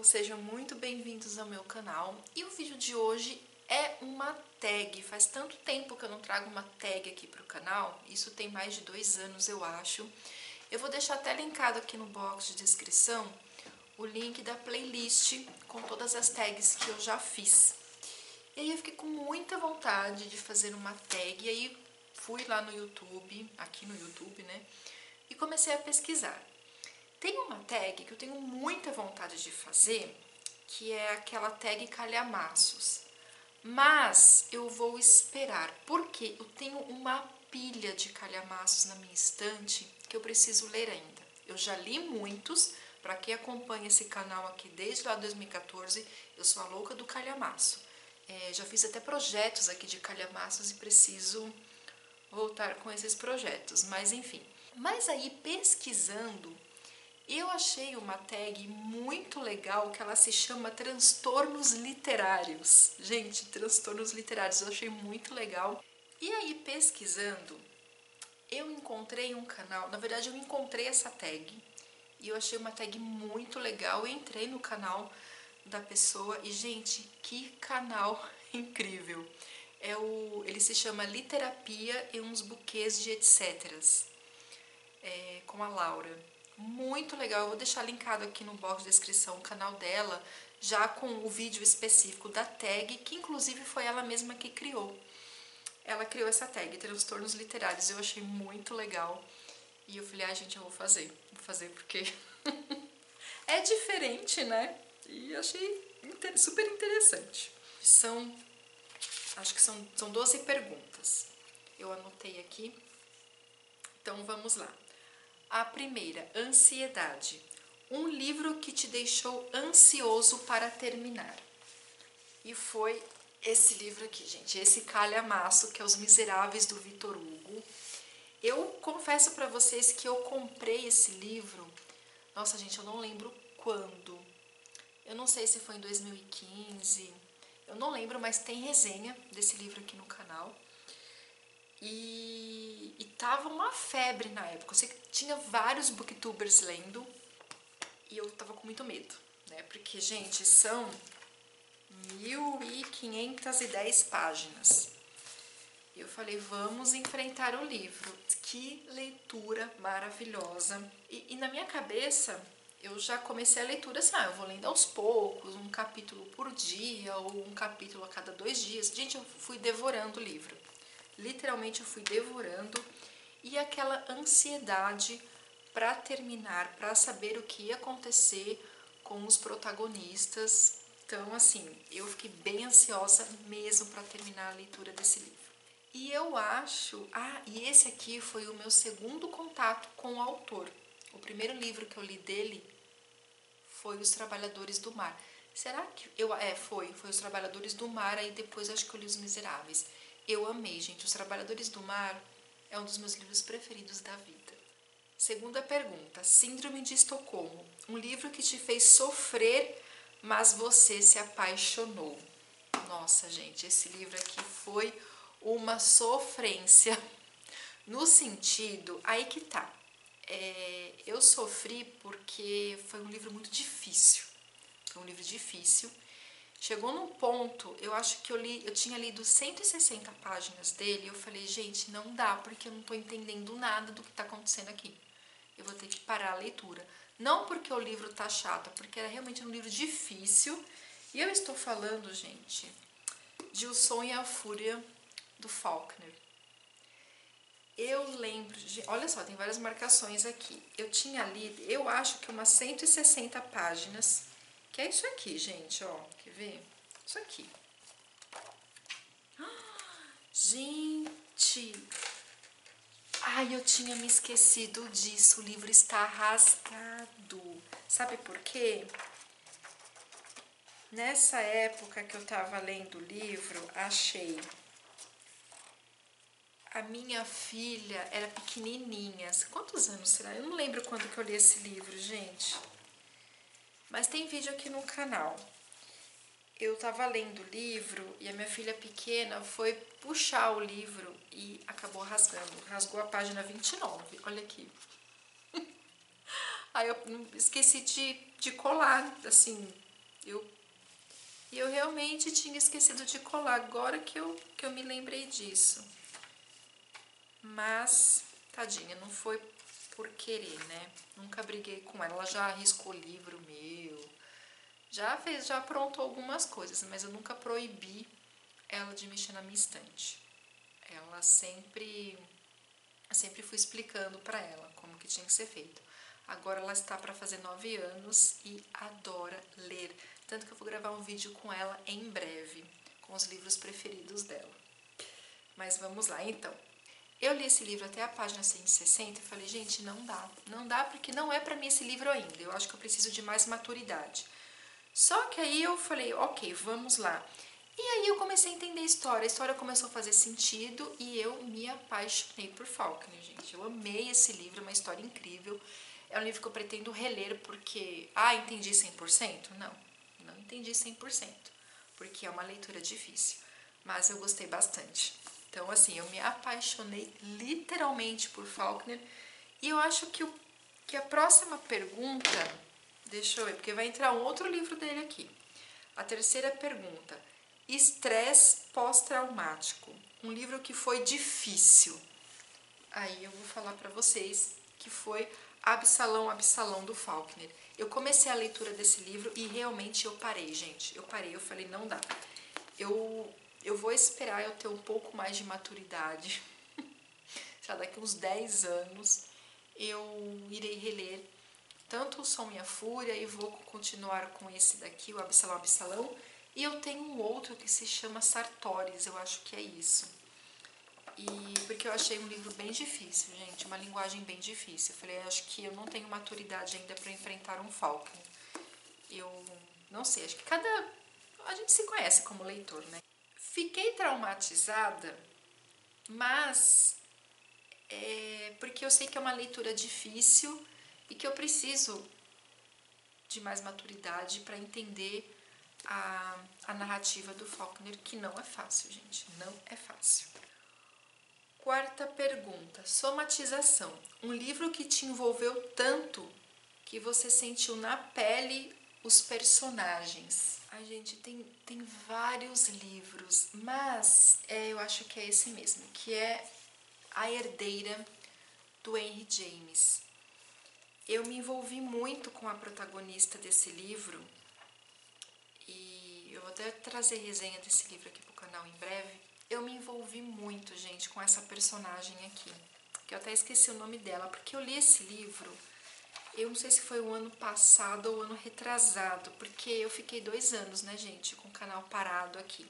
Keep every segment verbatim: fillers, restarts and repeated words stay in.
Sejam muito bem-vindos ao meu canal. E o vídeo de hoje é uma tag. Faz tanto tempo que eu não trago uma tag aqui para o canal, isso tem mais de dois anos eu acho. Eu vou deixar até linkado aqui no box de descrição o link da playlist com todas as tags que eu já fiz. E aí eu fiquei com muita vontade de fazer uma tag, e aí fui lá no YouTube, aqui no YouTube, né, e comecei a pesquisar. Tem uma tag que eu tenho muita vontade de fazer, que é aquela tag calhamaços, mas eu vou esperar, porque eu tenho uma pilha de calhamaços na minha estante que eu preciso ler ainda. Eu já li muitos, para quem acompanha esse canal aqui desde lá dois mil e quatorze, eu sou a louca do calhamaço. É, já fiz até projetos aqui de calhamaços e preciso voltar com esses projetos, mas enfim. Mas aí pesquisando, eu achei uma tag muito legal que ela se chama transtornos literários. Gente, transtornos literários, eu achei muito legal. E aí pesquisando, eu encontrei um canal, na verdade eu encontrei essa tag e eu achei uma tag muito legal. Eu entrei no canal da pessoa e, gente, que canal incrível. É o, ele se chama Literapia e uns buquês de etcéteras, é, com a Laura. Muito legal, eu vou deixar linkado aqui no box de descrição o canal dela, já com o vídeo específico da tag, que inclusive foi ela mesma que criou. Ela criou essa tag, transtornos literários, eu achei muito legal. E eu falei, ah, gente, eu vou fazer, vou fazer porque é diferente, né? E achei super interessante. São, acho que são, são doze perguntas. Eu anotei aqui, então vamos lá. A primeira, ansiedade. Um livro que te deixou ansioso para terminar. E foi esse livro aqui, gente, esse calhamaço, que é Os Miseráveis, do Victor Hugo. Eu confesso para vocês que eu comprei esse livro, nossa, gente, eu não lembro quando. Eu não sei se foi em dois mil e quinze, eu não lembro, mas tem resenha desse livro aqui no canal. E, e tava uma febre na época, eu sei que tinha vários booktubers lendo e eu tava com muito medo, né? Porque, gente, são mil e quinhentas e dez páginas. E eu falei, vamos enfrentar o livro. Que leitura maravilhosa. E, e na minha cabeça, eu já comecei a leitura assim, ah, eu vou lendo aos poucos, um capítulo por dia ou um capítulo a cada dois dias. Gente, eu fui devorando o livro. Literalmente eu fui devorando, e aquela ansiedade para terminar, para saber o que ia acontecer com os protagonistas. Então, assim, eu fiquei bem ansiosa mesmo para terminar a leitura desse livro. E eu acho, ah, e esse aqui foi o meu segundo contato com o autor. O primeiro livro que eu li dele foi Os Trabalhadores do Mar. Será que eu é, foi, foi Os Trabalhadores do Mar, aí depois acho que eu li Os Miseráveis. Eu amei, gente. Os Trabalhadores do Mar é um dos meus livros preferidos da vida. Segunda pergunta. Síndrome de Estocolmo. Um livro que te fez sofrer, mas você se apaixonou. Nossa, gente, esse livro aqui foi uma sofrência. No sentido, aí que tá. É, eu sofri porque foi um livro muito difícil. Foi um livro difícil. Chegou num ponto, eu acho que eu li, eu tinha lido cento e sessenta páginas dele, e eu falei, gente, não dá, porque eu não tô entendendo nada do que tá acontecendo aqui. Eu vou ter que parar a leitura. Não porque o livro tá chato, porque era realmente um livro difícil. E eu estou falando, gente, de O Som e a Fúria, do Faulkner. Eu lembro, de, olha só, tem várias marcações aqui. Eu tinha lido, eu acho que umas cento e sessenta páginas, que é isso aqui, gente, ó, quer ver? Isso aqui. Ah, gente! Ai, eu tinha me esquecido disso, o livro está rasgado. Sabe por quê? Nessa época que eu tava lendo o livro, achei. A minha filha era pequenininha. Quantos anos será? Eu não lembro quando que eu li esse livro, gente. Mas tem vídeo aqui no canal. Eu tava lendo o livro e a minha filha pequena foi puxar o livro e acabou rasgando. Rasgou a página vinte e nove, olha aqui. Aí eu esqueci de, de colar, assim, Eu, e eu realmente tinha esquecido de colar, agora que eu, que eu me lembrei disso. Mas, tadinha, não foi por querer, né? Nunca briguei com ela, ela já riscou livro meu, já fez, já aprontou algumas coisas, mas eu nunca proibi ela de mexer na minha estante. Ela sempre, eu sempre fui explicando para ela como que tinha que ser feito. Agora ela está para fazer nove anos e adora ler, tanto que eu vou gravar um vídeo com ela em breve, com os livros preferidos dela. Mas vamos lá, então. Eu li esse livro até a página cento e sessenta e falei, gente, não dá. Não dá porque não é para mim esse livro ainda. Eu acho que eu preciso de mais maturidade. Só que aí eu falei, ok, vamos lá. E aí eu comecei a entender a história. A história começou a fazer sentido e eu me apaixonei por Faulkner, gente. Eu amei esse livro, é uma história incrível. É um livro que eu pretendo reler porque... Ah, entendi cem por cento? Não, não entendi cem por cento. Porque é uma leitura difícil. Mas eu gostei bastante. Então, assim, eu me apaixonei literalmente por Faulkner. E eu acho que, o, que a próxima pergunta... Deixa eu ver, porque vai entrar um outro livro dele aqui. A terceira pergunta. Estresse pós-traumático. Um livro que foi difícil. Aí eu vou falar para vocês que foi Absalão, Absalão, do Faulkner. Eu comecei a leitura desse livro e realmente eu parei, gente. Eu parei, eu falei, não dá. Eu... Eu vou esperar eu ter um pouco mais de maturidade. Já daqui uns dez anos eu irei reler tanto o Som e a Fúria e vou continuar com esse daqui, o Absalão, Absalão. E eu tenho um outro que se chama Sartóris, eu acho que é isso. E porque eu achei um livro bem difícil, gente, uma linguagem bem difícil. Eu falei, acho que eu não tenho maturidade ainda para enfrentar um Faulkner. Eu não sei, acho que cada... A gente se conhece como leitor, né? Fiquei traumatizada, mas é porque eu sei que é uma leitura difícil e que eu preciso de mais maturidade para entender a, a narrativa do Faulkner, que não é fácil, gente, não é fácil. Quarta pergunta, somatização. Um livro que te envolveu tanto que você sentiu na pele os personagens. A gente tem, tem vários livros, mas é, eu acho que é esse mesmo, que é A Herdeira, do Henry James. Eu me envolvi muito com a protagonista desse livro e eu vou até trazer resenha desse livro aqui pro canal em breve. Eu me envolvi muito, gente, com essa personagem aqui, que eu até esqueci o nome dela, porque eu li esse livro, eu não sei se foi o ano passado ou o ano retrasado, porque eu fiquei dois anos, né, gente, com o canal parado aqui.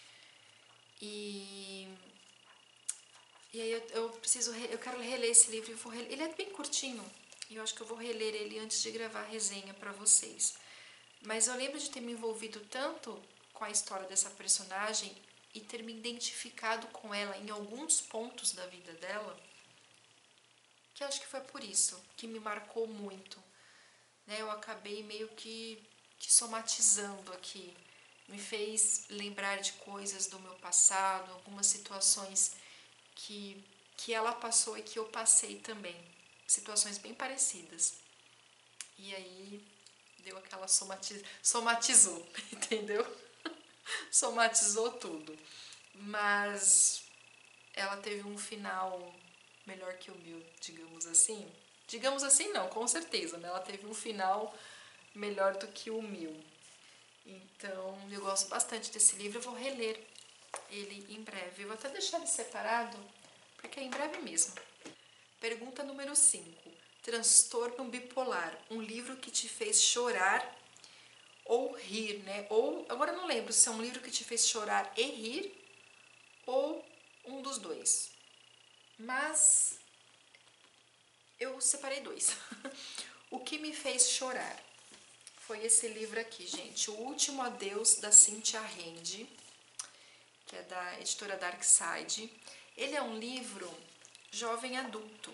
E, e aí eu, eu preciso, eu quero reler esse livro, eu vou reler. Ele é bem curtinho, e eu acho que eu vou reler ele antes de gravar a resenha pra vocês. Mas eu lembro de ter me envolvido tanto com a história dessa personagem e ter me identificado com ela em alguns pontos da vida dela, que acho que foi por isso que me marcou muito, né? Eu acabei meio que, que somatizando aqui, me fez lembrar de coisas do meu passado, algumas situações que, que ela passou e que eu passei também, situações bem parecidas. E aí deu aquela somatiz... somatizou, entendeu? Somatizou tudo. Mas ela teve um final melhor que o meu, digamos assim. Digamos assim não, com certeza, né? Ela teve um final melhor do que o meu. Então, eu gosto bastante desse livro, eu vou reler ele em breve. Eu vou até deixar ele separado, porque é em breve mesmo. Pergunta número cinco. Transtorno bipolar, um livro que te fez chorar ou rir, né? Ou, agora eu não lembro se é um livro que te fez chorar e rir ou um dos dois. Mas eu separei dois. O que me fez chorar foi esse livro aqui, gente. O Último Adeus, da Cynthia Rand, que é da editora Darkside. Ele é um livro jovem adulto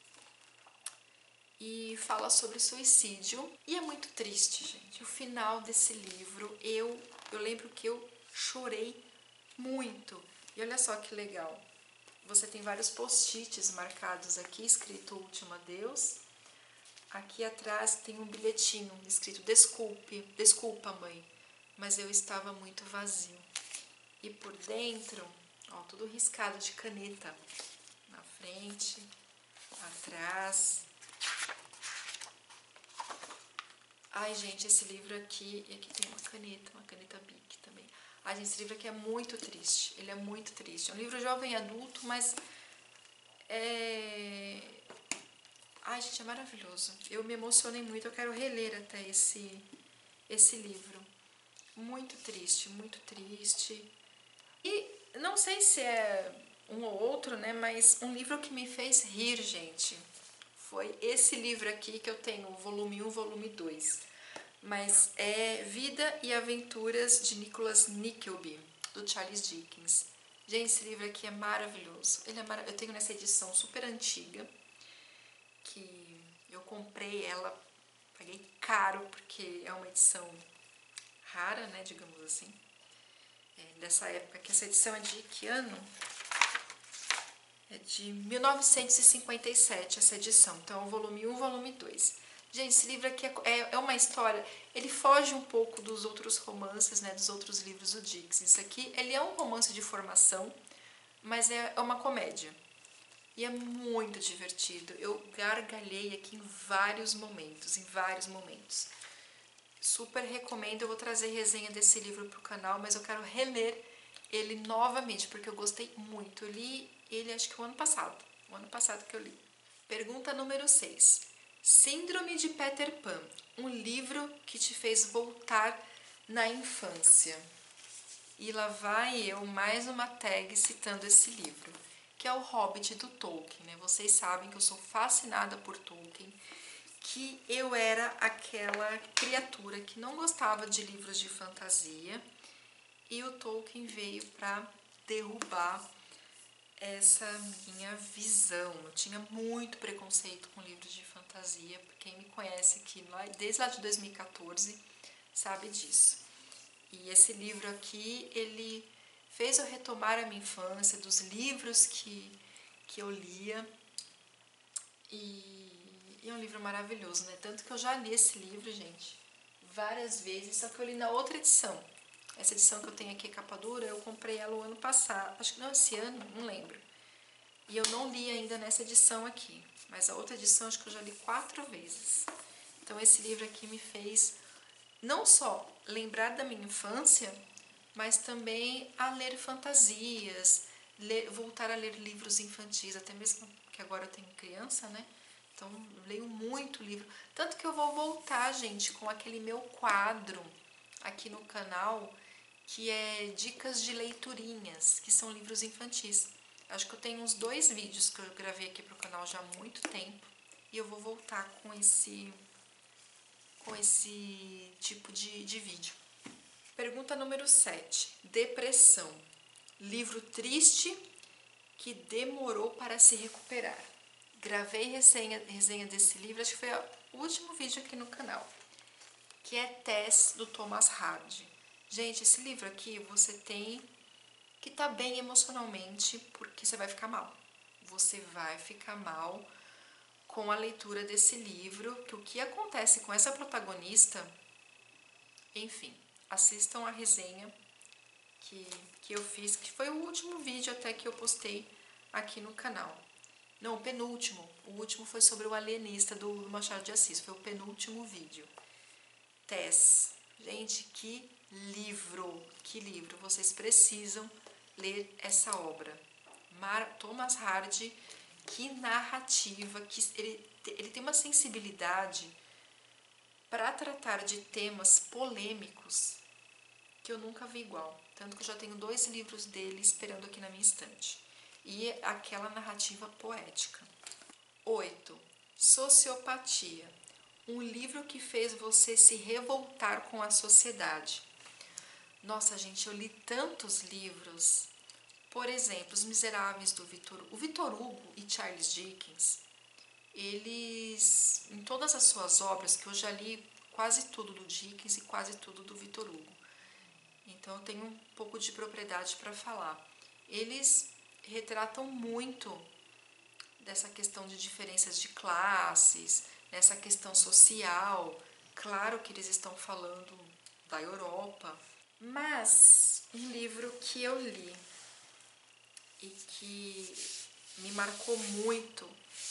e fala sobre suicídio. E é muito triste, gente. O final desse livro, eu, eu lembro que eu chorei muito. E olha só que legal. Você tem vários post-its marcados aqui, escrito Último Adeus. Aqui atrás tem um bilhetinho escrito: desculpe, desculpa mãe, mas eu estava muito vazio. E por dentro, ó, tudo riscado de caneta, na frente, atrás. Ai, gente, esse livro aqui, e aqui tem uma caneta, uma caneta Bic também. Ai, gente, esse livro aqui é muito triste, ele é muito triste. É um livro jovem adulto, mas é... Ai, gente, é maravilhoso. Eu me emocionei muito, eu quero reler até esse, esse livro. Muito triste, muito triste. E não sei se é um ou outro, né, mas um livro que me fez rir, gente, foi esse livro aqui que eu tenho, volume um, volume dois. Mas é Vida e Aventuras de Nicholas Nickleby, do Charles Dickens. Gente, esse livro aqui é maravilhoso. Ele é mar... Eu tenho nessa edição super antiga, que eu comprei ela, paguei caro, porque é uma edição rara, né, digamos assim, é, dessa época, que essa edição é de que ano? É de mil novecentos e cinquenta e sete, essa edição, então é o volume um, volume dois. Gente, esse livro aqui é, é, é uma história, ele foge um pouco dos outros romances, né, dos outros livros do Dickens. Isso aqui, ele é um romance de formação, mas é, é uma comédia. E é muito divertido. Eu gargalhei aqui em vários momentos, em vários momentos. Super recomendo, eu vou trazer resenha desse livro pro canal, mas eu quero reler ele novamente, porque eu gostei muito. Eu li ele acho que o ano passado, o ano passado que eu li. Pergunta número seis. Síndrome de Peter Pan, um livro que te fez voltar na infância. E lá vai eu, mais uma tag citando esse livro, que é o Hobbit do Tolkien, né? Vocês sabem que eu sou fascinada por Tolkien, que eu era aquela criatura que não gostava de livros de fantasia, e o Tolkien veio para derrubar essa minha visão. Eu tinha muito preconceito com livros de fantasia, quem me conhece aqui desde lá de dois mil e quatorze sabe disso. E esse livro aqui, ele fez eu retomar a minha infância, dos livros que, que eu lia, e, e é um livro maravilhoso, né? Tanto que eu já li esse livro, gente, várias vezes, só que eu li na outra edição. Essa edição que eu tenho aqui, capa dura, eu comprei ela o ano passado, acho que não, esse ano, não lembro. E eu não li ainda nessa edição aqui, mas a outra edição acho que eu já li quatro vezes. Então esse livro aqui me fez não só lembrar da minha infância, mas também a ler fantasias, ler, voltar a ler livros infantis, até mesmo que agora eu tenho criança, né? Então leio muito livro. Tanto que eu vou voltar, gente, com aquele meu quadro aqui no canal, que é dicas de leiturinhas, que são livros infantis. Acho que eu tenho uns dois vídeos que eu gravei aqui pro canal já há muito tempo, e eu vou voltar com esse, com esse tipo de, de vídeo. Pergunta número sete. Depressão. Livro triste que demorou para se recuperar. Gravei resenha, resenha desse livro, acho que foi o último vídeo aqui no canal, que é Tess, do Thomas Hardy. Gente, esse livro aqui você tem que estar bem emocionalmente, porque você vai ficar mal. Você vai ficar mal com a leitura desse livro, que o que acontece com essa protagonista, enfim, assistam a resenha que, que eu fiz, que foi o último vídeo até que eu postei aqui no canal. Não, o penúltimo. O último foi sobre o alienista do Machado de Assis, foi o penúltimo vídeo. Tess. Gente, que livro, que livro. Vocês precisam ler essa obra. Mar, Thomas Hardy, que narrativa, que ele, ele tem uma sensibilidade para tratar de temas polêmicos que eu nunca vi igual. Tanto que eu já tenho dois livros dele esperando aqui na minha estante. E aquela narrativa poética. oito. Sociopatia. Um livro que fez você se revoltar com a sociedade. Nossa, gente, eu li tantos livros. Por exemplo, Os Miseráveis do Victor Hugo. O Victor Hugo e Charles Dickens, eles, em todas as suas obras, que eu já li quase tudo do Dickens e quase tudo do Victor Hugo, então eu tenho um pouco de propriedade para falar. Eles retratam muito dessa questão de diferenças de classes, nessa questão social. Claro que eles estão falando da Europa, mas um livro que eu li e que me marcou muito,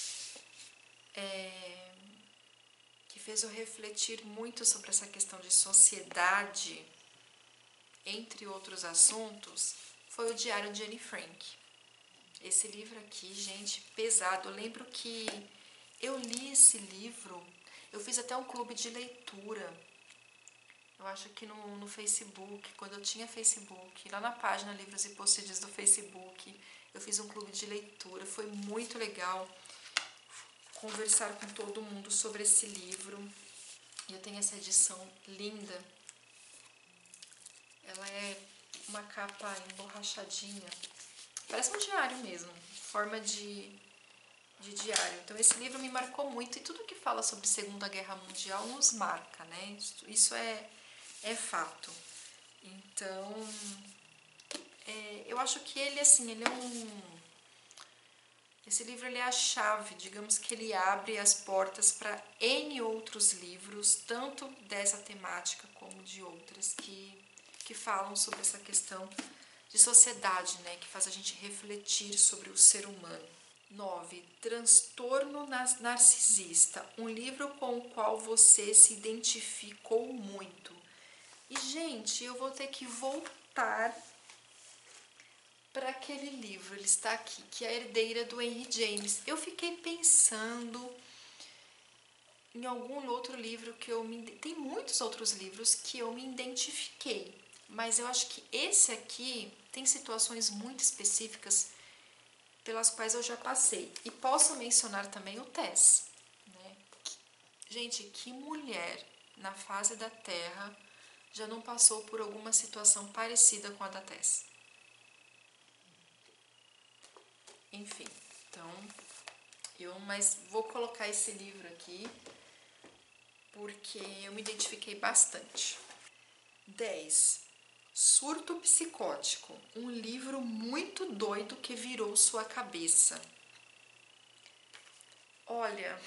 é, que fez eu refletir muito sobre essa questão de sociedade, entre outros assuntos, foi o Diário de Anne Frank. Esse livro aqui, gente, pesado. Eu lembro que eu li esse livro, eu fiz até um clube de leitura, eu acho que no, no Facebook, quando eu tinha Facebook, lá na página Livros e Post-its do Facebook, eu fiz um clube de leitura, foi muito legal conversar com todo mundo sobre esse livro. E eu tenho essa edição linda, ela é uma capa emborrachadinha, parece um diário mesmo, forma de, de diário. Então esse livro me marcou muito, e tudo que fala sobre Segunda Guerra Mundial nos marca, né? Isso é, é fato. Então, é, eu acho que ele, assim, ele é um... Esse livro ele é a chave, digamos que ele abre as portas para N outros livros, tanto dessa temática como de outras que, que falam sobre essa questão de sociedade, né, que faz a gente refletir sobre o ser humano. nove. Transtorno narcisista, um livro com o qual você se identificou muito. E, gente, eu vou ter que voltar para aquele livro, ele está aqui, que é A Herdeira, do Henry James. Eu fiquei pensando em algum outro livro que eu me... Tem muitos outros livros que eu me identifiquei, mas eu acho que esse aqui tem situações muito específicas pelas quais eu já passei. E posso mencionar também o Tess, né? Gente, que mulher na face da Terra já não passou por alguma situação parecida com a da Tess? Enfim, então, eu mas vou colocar esse livro aqui porque eu me identifiquei bastante. dez. Surto Psicótico, um livro muito doido que virou sua cabeça. Olha,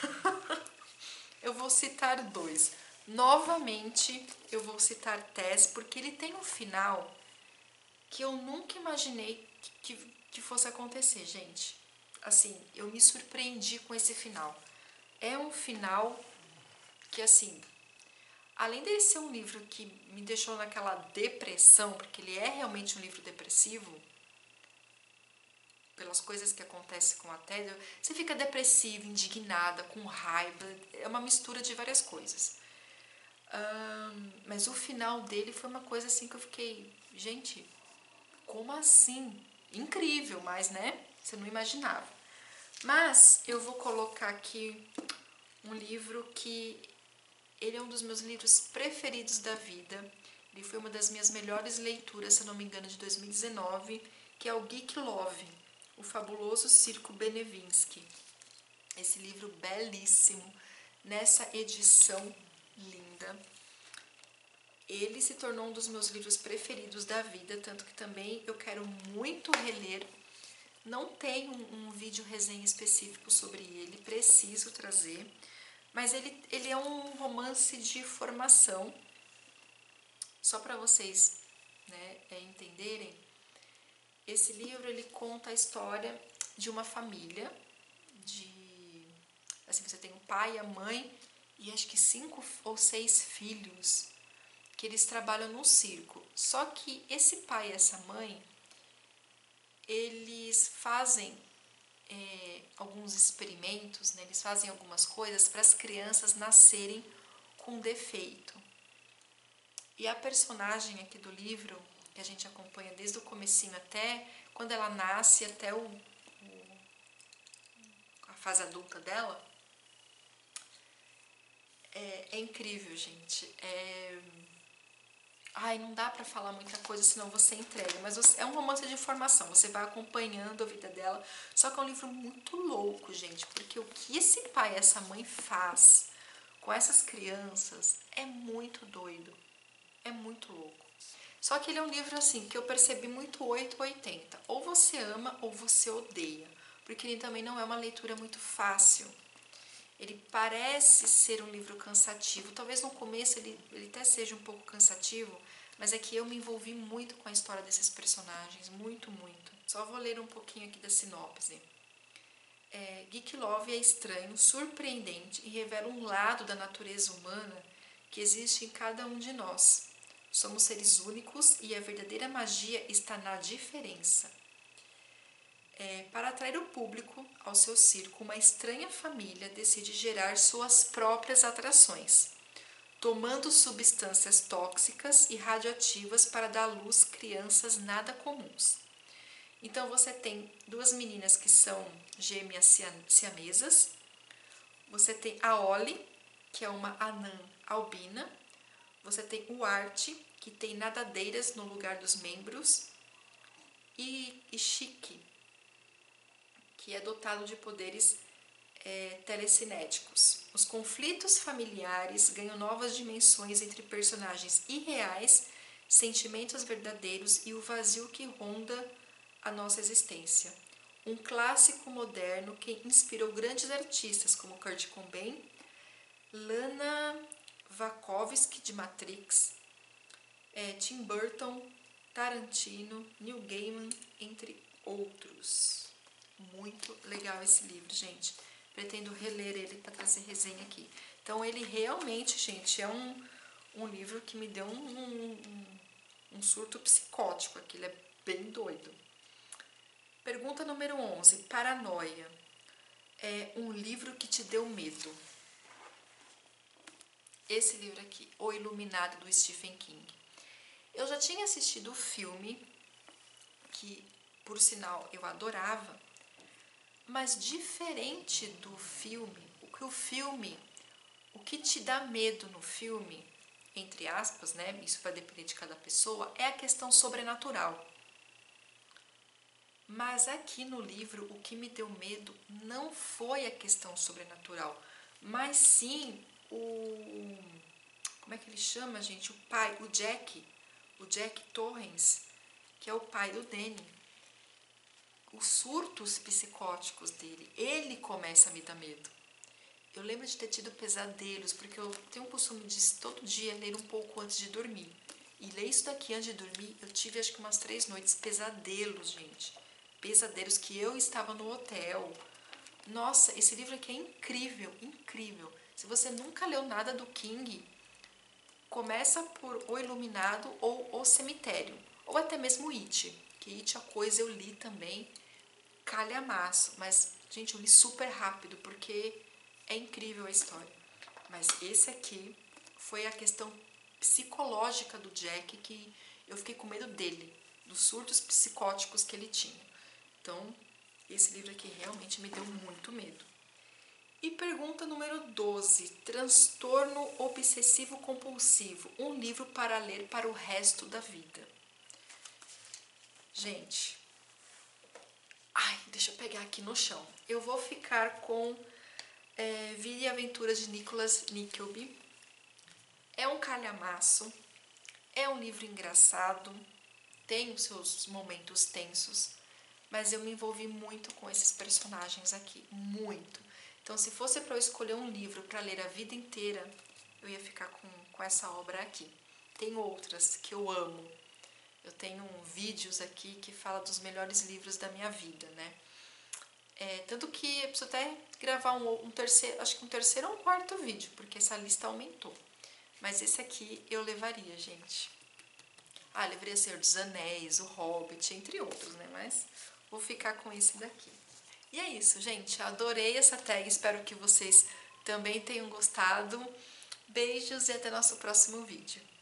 eu vou citar dois. Novamente, eu vou citar Tess, porque ele tem um final que eu nunca imaginei que, que fosse acontecer, gente. Assim, eu me surpreendi com esse final. É um final que, assim, além dele ser um livro que me deixou naquela depressão, porque ele é realmente um livro depressivo, pelas coisas que acontecem com a Tess, você fica depressiva, indignada, com raiva, é uma mistura de várias coisas. Um, mas o final dele foi uma coisa assim que eu fiquei, gente, como assim? Incrível, mas né, você não imaginava. Mas eu vou colocar aqui um livro que ele é um dos meus livros preferidos da vida. Ele foi uma das minhas melhores leituras, se não me engano, de dois mil e dezenove, que é o Geek Love, o fabuloso Circo Benevinsky. Esse livro belíssimo, nessa edição linda. Ele se tornou um dos meus livros preferidos da vida, tanto que também eu quero muito reler. Não tem um, um vídeo resenha específico sobre ele, preciso trazer, mas ele, ele é um romance de formação, só para vocês, né, entenderem. Esse livro ele conta a história de uma família, de, assim, você tem o pai, a mãe e acho que cinco ou seis filhos, que eles trabalham no circo. Só que esse pai e essa mãe, eles fazem é, alguns experimentos, né? Eles fazem algumas coisas para as crianças nascerem com defeito. E a personagem aqui do livro, que a gente acompanha desde o comecinho até quando ela nasce, até o, o, a fase adulta dela, é, é incrível, gente. É... Ai, não dá pra falar muita coisa, senão você entrega. Mas você, é um romance de formação, você vai acompanhando a vida dela. Só que é um livro muito louco, gente. Porque o que esse pai e essa mãe faz com essas crianças é muito doido. É muito louco. Só que ele é um livro, assim, que eu percebi muito oito ou oitenta. Ou você ama ou você odeia. Porque ele também não é uma leitura muito fácil. Ele parece ser um livro cansativo, talvez no começo ele, ele até seja um pouco cansativo, mas é que eu me envolvi muito com a história desses personagens, muito, muito. Só vou ler um pouquinho aqui da sinopse. É, Geek Love é estranho, surpreendente e revela um lado da natureza humana que existe em cada um de nós. Somos seres únicos e a verdadeira magia está na diferença. É, para atrair o público ao seu circo, uma estranha família decide gerar suas próprias atrações, tomando substâncias tóxicas e radioativas para dar à luz crianças nada comuns. Então você tem duas meninas que são gêmeas siamesas, você tem a Ollie, que é uma anã albina, você tem o Art, que tem nadadeiras no lugar dos membros, e, e Chique, que é dotado de poderes é, telecinéticos. Os conflitos familiares ganham novas dimensões entre personagens irreais, sentimentos verdadeiros e o vazio que ronda a nossa existência. Um clássico moderno que inspirou grandes artistas como Kurt Cobain, Lana Wachowski de Matrix, é, Tim Burton, Tarantino, Neil Gaiman, entre outros. Muito legal esse livro, gente. Pretendo reler ele para trazer resenha aqui. Então, ele realmente, gente, é um, um livro que me deu um, um, um surto psicótico aqui. Ele é bem doido. Pergunta número onze. Paranoia. É um livro que te deu medo. Esse livro aqui, O Iluminado, do Stephen King. Eu já tinha assistido o filme, que, por sinal, eu adorava. Mas diferente do filme, o que o filme, o que te dá medo no filme, entre aspas, né? Isso vai depender de cada pessoa, é a questão sobrenatural. Mas aqui no livro, o que me deu medo não foi a questão sobrenatural, mas sim o... Como é que ele chama, gente? O pai, o Jack, o Jack Torrance, que é o pai do Danny. Os surtos psicóticos dele, ele começa a me dar medo. Eu lembro de ter tido pesadelos, porque eu tenho o costume de todo dia ler um pouco antes de dormir. E ler isso daqui antes de dormir, eu tive acho que umas três noites pesadelos, gente. Pesadelos que eu estava no hotel. Nossa, esse livro aqui é incrível, incrível. Se você nunca leu nada do King, começa por O Iluminado ou O Cemitério, ou até mesmo It, que It, a Coisa, eu li também, calhamaço, mas, gente, eu li super rápido, porque é incrível a história. Mas esse aqui foi a questão psicológica do Jack, que eu fiquei com medo dele, dos surtos psicóticos que ele tinha. Então, esse livro aqui realmente me deu muito medo. E pergunta número doze, Transtorno Obsessivo Compulsivo, um livro para ler para o resto da vida. Gente, ai, deixa eu pegar aqui no chão. Eu vou ficar com é, Vida e Aventuras de Nicholas Nickleby. É um calhamaço, é um livro engraçado, tem os seus momentos tensos, mas eu me envolvi muito com esses personagens aqui, muito. Então, se fosse para eu escolher um livro para ler a vida inteira, eu ia ficar com, com essa obra aqui. Tem outras que eu amo. Eu tenho vídeos aqui que falam dos melhores livros da minha vida, né? É, tanto que eu preciso até gravar um, um terceiro, acho que um terceiro ou um quarto vídeo, porque essa lista aumentou. Mas esse aqui eu levaria, gente. Ah, levaria Senhor dos Anéis, O Hobbit, entre outros, né? Mas vou ficar com esse daqui. E é isso, gente. Adorei essa tag. Espero que vocês também tenham gostado. Beijos e até nosso próximo vídeo.